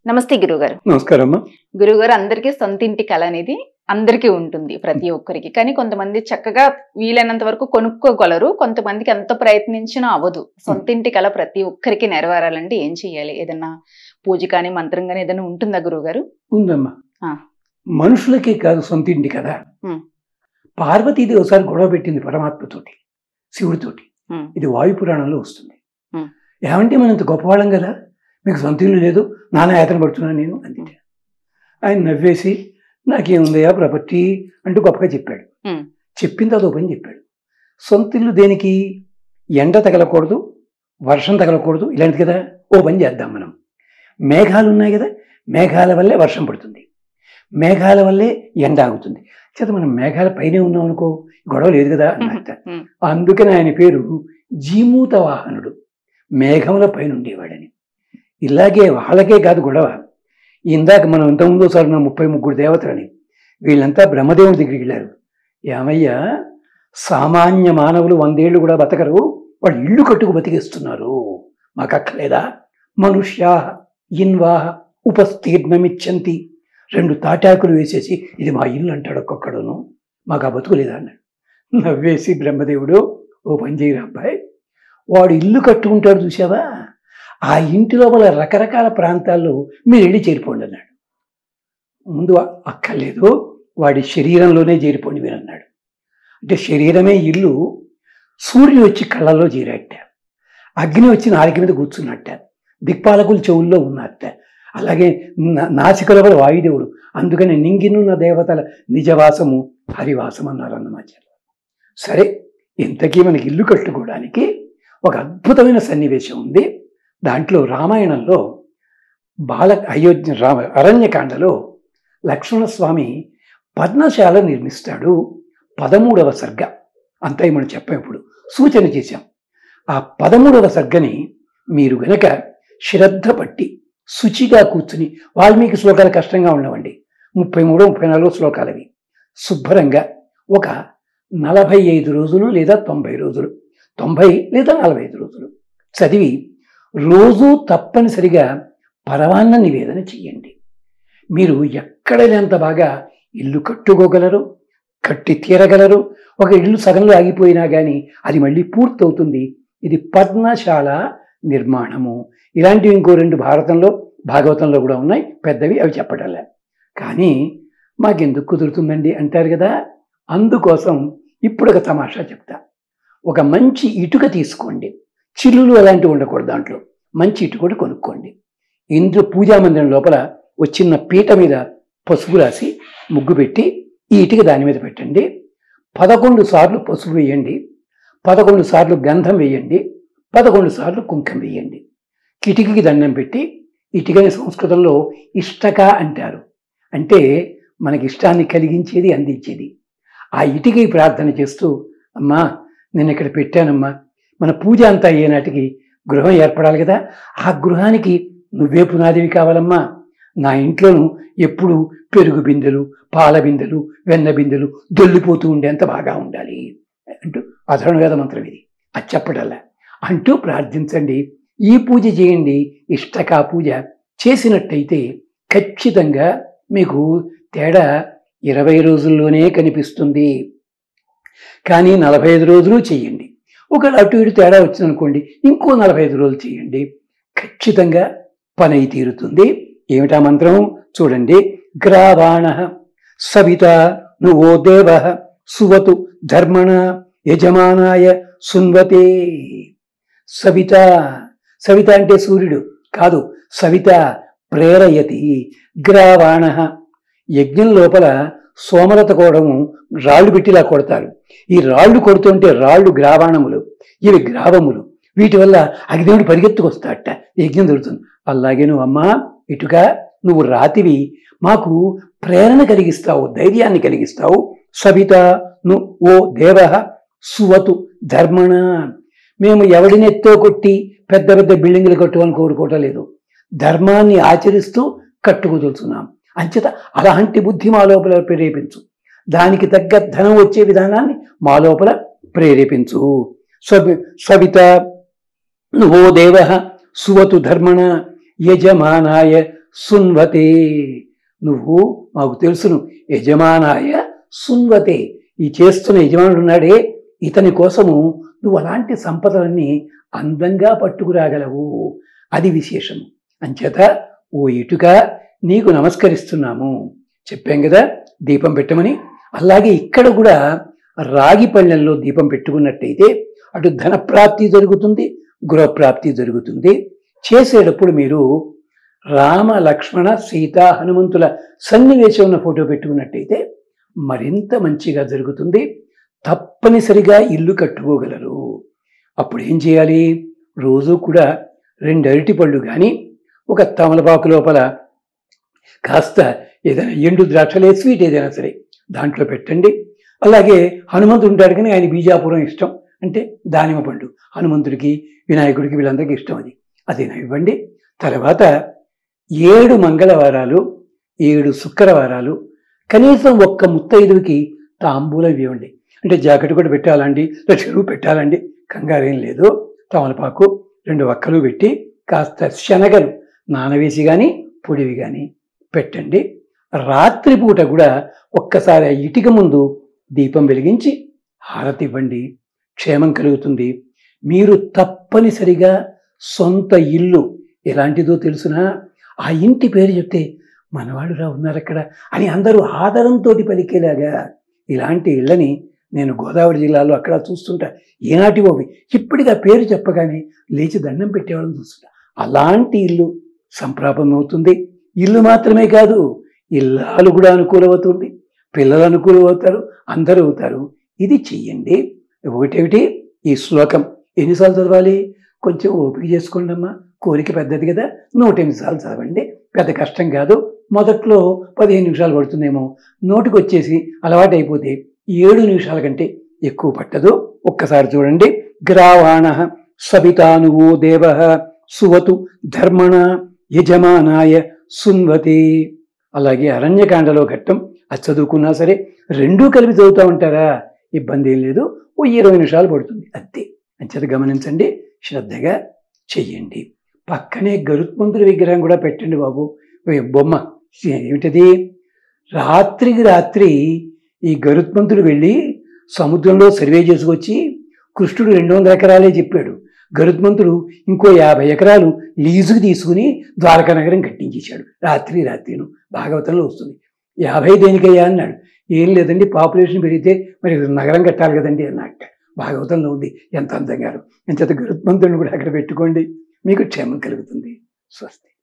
నమస్తే గురుగారు. నమస్కారం. గురుగారు, అందరికీ సొంతింటి కళ అనేది అందరికీ ఉంటుంది, ప్రతి ఒక్కరికి. కానీ కొంతమంది చక్కగా వీలైనంత వరకు కొనుక్కోగలరు, కొంతమందికి ఎంత ప్రయత్నించినా అవ్వదు. సొంతింటి కళ ప్రతి ఒక్కరికి నెరవేరాలంటే ఏం చెయ్యాలి? ఏదన్నా పూజ కానీ మంత్రం కానీ ఏదైనా ఉంటుందా గురుగారు? ఉందమ్మా. మనుషులకే కాదు సొంతింటి కదా. పార్వతీదేవి ఒకసారి గొడవ పెట్టింది పరమాత్మతోటి, శివుడితోటి. ఇది వాయు పురాణంలో వస్తుంది. ఏమంటే మనం ఇంత గొప్పవాళ్ళం కదా, మీకు సొంత ఇల్లు లేదు, నానా యాతన పడుతున్నాను నేను అంతే. ఆయన నవ్వేసి నాకేముందయా ప్రాపర్టీ అంటూ గొప్పగా చెప్పాడు. చెప్పిన తర్వాత పని చెప్పాడు. సొంత ఇల్లు దేనికి? ఎండ తగలకూడదు, వర్షం తగలకూడదు, ఇలాంటిది కదా. ఓ పని చేద్దాం మనం. మేఘాలు ఉన్నాయి కదా, మేఘాల వల్లే వర్షం పడుతుంది, మేఘాల వల్లే ఎండ ఆగుతుంది. చేత మనం మేఘాల పైనే ఉన్నాం అనుకో, గొడవ లేదు కదా అన్నట్ట. అందుకని ఆయన పేరు జీమూత వాహనుడు, మేఘముల పైన ఉండేవాడని. ఇలాగే వాళ్ళకే కాదు గొడవ. ఇందాక మనం ఇంతకుముందుసారి 33 దేవతలని, వీళ్ళంతా బ్రహ్మదేవుడి దగ్గరికి వెళ్ళారు. ఏమయ్యా, సామాన్య మానవులు 100 ఏళ్ళు కూడా బతకరు, వాళ్ళు ఇల్లు కట్టుకు బతికిస్తున్నారు, మాకు అక్కర్లేదా? మనుష్యా ఇన్వాహ ఉపస్తీర్ణమిచ్చంతి. 2 తాటాకులు వేసేసి ఇది మా ఇల్లు అంటాడు ఒక్కొక్కడును, మాకు ఆ బతుకులేదా అన్నాడు. నవ్వేసి బ్రహ్మదేవుడు, ఓ పని చేయరు అబ్బాయి, వాడు ఇల్లు కట్టుకుంటాడు చూసావా, ఆ ఇంటి లోపల రకరకాల ప్రాంతాల్లో మీరు వెళ్ళి చేరిపోండి అన్నాడు. ముందు అక్కర్లేదు, వాడి శరీరంలోనే చేరిపోండి మీరు అన్నాడు. అంటే శరీరమే ఇల్లు. సూర్యుడు వచ్చి కళ్ళల్లో చేరట్ట, అగ్ని వచ్చి నాలుక మీద కూర్చున్నట్ట, దిక్పాలకులు చెవుల్లో ఉన్నట్ట, అలాగే నాసికల వల్ల వాయుదేవుడు. అందుకని నింగినున్న దేవతల నిజవాసము హరివాసం అన్నారు అన్నమాట. సరే, ఇంతకీ మనకి ఇల్లు కట్టుకోవడానికి ఒక అద్భుతమైన సన్నివేశం ఉంది. దాంట్లో రామాయణంలో అరణ్యకాండలో లక్ష్మణస్వామి పద్మశాల నిర్మిస్తాడు. 13వ సర్గ అంతా మనం చెప్పాం, ఇప్పుడు సూచన చేశాం. ఆ 13వ సర్గని మీరు గనక శ్రద్ధ పట్టి శుచిగా కూర్చుని, వాల్మీకి శ్లోకాలు కష్టంగా ఉండవండి, 33, 34 శ్లోకాలవి, శుభ్రంగా ఒక 45 రోజులు లేదా 90 రోజులు, 90 లేదా 45 రోజులు చదివి రోజు తప్పనిసరిగా పరమాన్న నివేదన చెయ్యండి. మీరు ఎక్కడ లేనంత బాగా ఇల్లు కట్టుకోగలరు, కట్టి తీరగలరు. ఒక ఇల్లు సగంలో ఆగిపోయినా కానీ అది మళ్ళీ పూర్తవుతుంది. ఇది పద్మశాల నిర్మాణము. ఇలాంటివి ఇంకో 2 భారతంలో భాగవతంలో కూడా ఉన్నాయి, పెద్దవి, అవి చెప్పటంలే. కానీ మాకెందుకు కుదురుతుందండి అంటారు కదా. అందుకోసం ఇప్పుడు ఒక తమాషా చెప్తా. ఒక మంచి ఇటుక తీసుకోండి, చిల్లులు అలాంటివి ఉండకూడదు, దాంట్లో మంచి ఇటుక కూడా కొనుక్కోండి. ఇంట్లో పూజామందిరం లోపల ఒక చిన్న పీట మీద పసుపు రాసి ముగ్గు పెట్టి ఈ ఇటుక దాని మీద పెట్టండి. 11 సార్లు పసుపు వేయండి, 11 సార్లు గంధం వేయండి, 11 సార్లు కుంకం వేయండి. కిటికీకి దండం పెట్టి, ఇటుకని సంస్కృతంలో ఇష్టక అంటారు, అంటే మనకి ఇష్టాన్ని కలిగించేది, అందించేది. ఆ ఇటుకకి ప్రార్థన చేస్తూ, అమ్మా నేను ఇక్కడ పెట్టానమ్మా, మన పూజ అంతా అయ్యేనాటికి గృహం ఏర్పడాలి కదా, ఆ గృహానికి నువ్వే పునాదివి కావాలమ్మా. నా ఇంట్లోనూ ఎప్పుడు పెరుగు బిందెలు, పాల బిందెలు, వెన్న బిందెలు దొల్లిపోతూ ఉండేంత బాగా ఉండాలి అంటూ అధర్వవేద మంత్రం ఇది, అది చెప్పడల్లా అంటూ ప్రార్థించండి. ఈ పూజ చేయండి. ఇష్టకా పూజ చేసినట్టయితే ఖచ్చితంగా మీకు తేడా 20 రోజుల్లోనే కనిపిస్తుంది. కానీ 45 రోజులు చేయండి. ఒకవేళ అటు ఇటు తేడా వచ్చిందనుకోండి, ఇంకో 45 రోజులు చేయండి, ఖచ్చితంగా పని అయి తీరుతుంది. ఏమిటా మంత్రం చూడండి. గ్రావాణ సవిత నువో దేవ సువతు ధర్మణ యజమానాయ సున్వతే. సవిత, సవిత అంటే సూర్యుడు కాదు, సవిత ప్రేరయతి. గ్రావాణ, యజ్ఞం లోపల సోమలత కోవడము రాళ్ళు పెట్టిలా కొడతారు. ఈ రాళ్ళు కొడుతుంటే రాళ్ళు గ్రావాణములు, ఇవి గ్రావములు. వీటి వల్ల అగ్నిదేవుడు పరిగెత్తుకొస్తాడట, యజ్ఞం దొరుకుతుంది. అలాగే నువ్వు అమ్మా ఇటుక, నువ్వు రాతివి, మాకు ప్రేరణ కలిగిస్తావు, ధైర్యాన్ని కలిగిస్తావు. సవిత ను ఓ దేవ సువతు ధర్మణ. మేము ఎవడినెత్తో కొట్టి పెద్ద పెద్ద బిల్డింగులు కట్టుకొని కోరుకోవటం లేదు, ధర్మాన్ని ఆచరిస్తూ కట్టుకుదులుతున్నాం. అంచేత అలాంటి బుద్ధి మా లోపల ప్రేరేపించు, దానికి తగ్గ ధనం వచ్చే విధానాన్ని మా లోపల ప్రేరేపించు. సవిత ఓ దేవ సువతు ధర్మణ యజమానాయ సున్వతే, నువ్వు మాకు తెలుసును, యజమానాయ సున్వతే, ఈ చేస్తున్న యజమానుడు ఉన్నాడే ఇతని కోసము నువ్వు అలాంటి సంపదలన్నీ అందంగా పట్టుకురాగలవు, అది విశేషము. అంచేత ఓ ఇటుక నీకు నమస్కరిస్తున్నాము. చెప్పాం కదా దీపం పెట్టమని. అలాగే ఇక్కడ కూడా రాగి పళ్ళెంలో దీపం పెట్టుకున్నట్టయితే అటు ధనప్రాప్తి జరుగుతుంది, గృహప్రాప్తి జరుగుతుంది. చేసేటప్పుడు మీరు రామ లక్ష్మణ సీత హనుమంతుల సన్నివేశం ఉన్న ఫోటో పెట్టుకున్నట్టయితే మరింత మంచిగా జరుగుతుంది. తప్పనిసరిగా ఇల్లు కట్టుకోగలరు. అప్పుడు ఏం చేయాలి, రోజు కూడా 2 అరటిపళ్ళు కానీ ఒక తమలపాకు లోపల కాస్త ఏదైనా ఎండు ద్రాక్షలే స్వీట్ ఏదైనా సరే దాంట్లో పెట్టండి. అలాగే హనుమంతుడు ఉంటాడు కానీ ఆయన బీజాపురం ఇష్టం, అంటే దానిమ్మ పండు హనుమంతుడికి వినాయకుడికి వీళ్ళందరికీ ఇష్టం, అదేనా ఇవ్వండి. తర్వాత 7 మంగళవారాలు 7 శుక్రవారాలు కనీసం ఒక్క ముత్తైదుకి తాంబూలం ఇవ్వండి. అంటే జాకెట్ కూడా పెట్టాలండి, లక్షలు పెట్టాలండి, కంగారేం లేదు. తమలపాకు 2 వక్కలు పెట్టి కాస్త శనగలు నానవేసి కానీ పొడివి కానీ పెట్టండి. రాత్రిపూట కూడా ఒక్కసారి ఇటుక ముందు దీపం వెలిగించి హారతి ఇవ్వండి, క్షేమం కలుగుతుంది. మీరు తప్పనిసరిగా సొంత ఇల్లు ఎలాంటిదో తెలుసునా, ఆ ఇంటి పేరు చెప్తే మనవాళ్ళురా ఉన్నారు అక్కడ అని అందరూ ఆదరంతో పలికేలాగా ఇలాంటి ఇళ్ళని నేను గోదావరి జిల్లాలో అక్కడ చూస్తుంటా. ఏనాటివో ఇప్పటికి ఆ పేరు చెప్పగానే లేచి దండం పెట్టేవాళ్ళని చూస్తుంటా. అలాంటి ఇల్లు సంప్రాప్తమవుతుంది. ఇల్లు మాత్రమే కాదు, ఇల్లాలు కూడా అనుకూలమవుతుంది, పిల్లలు అనుకూలమవుతారు, అందరూ అవుతారు. ఇది చెయ్యండి. ఒకటేమిటి, ఈ శ్లోకం ఎన్నిసార్లు చదవాలి, కొంచెం ఓపిక చేసుకోండి అమ్మా, కోరిక పెద్దది కదా, 108 సార్లు చదవండి, పెద్ద కష్టం కాదు. మొదట్లో 15 నిమిషాలు పడుతుందేమో, నోటికి వచ్చేసి అలవాటు అయిపోతే 7 నిమిషాల కంటే ఎక్కువ పట్టదు. ఒక్కసారి చూడండి. గ్రావాణ సవితానువో దేవ సువతు ధర్మణ యజమానాయ సున్వతే. అలాగే అరణ్యకాండలో ఘట్టం అది చదువుకున్నా సరే 2 కలిపి చదువుతూ ఉంటారా, ఇబ్బంది ఏం లేదు. ఓ 20 నిమిషాలు పడుతుంది అంతే. అంచేత గమనించండి, శ్రద్ధగా చెయ్యండి. పక్కనే గరుత్మంతుడి విగ్రహం కూడా పెట్టండి బాబు, బొమ్మ. ఏమిటది, రాత్రికి రాత్రి ఈ గరుత్మంతుడు వెళ్ళి సముద్రంలో సర్వే చేసుకొచ్చి కృష్ణుడు 200 ఎకరాలే చెప్పాడు, గరుత్మంతుడు ఇంకో 50 ఎకరాలు లీజుకు తీసుకుని ద్వారకా నగరం కట్టించేశాడు. రాత్రిను భాగవతంలో వస్తుంది. 50 దేనికయ్యా అన్నాడు. ఏం లేదండి, పాపులేషన్ పెరిగితే మరి నగరం కట్టాలి కదండి అన్నట్ట. భాగవతంలో ఉంది. ఎంత అందంగా. ఎంచేత గరుత్మంతుడిని కూడా అక్కడ పెట్టుకోండి, మీకు క్షేమం కలుగుతుంది. స్వస్తి.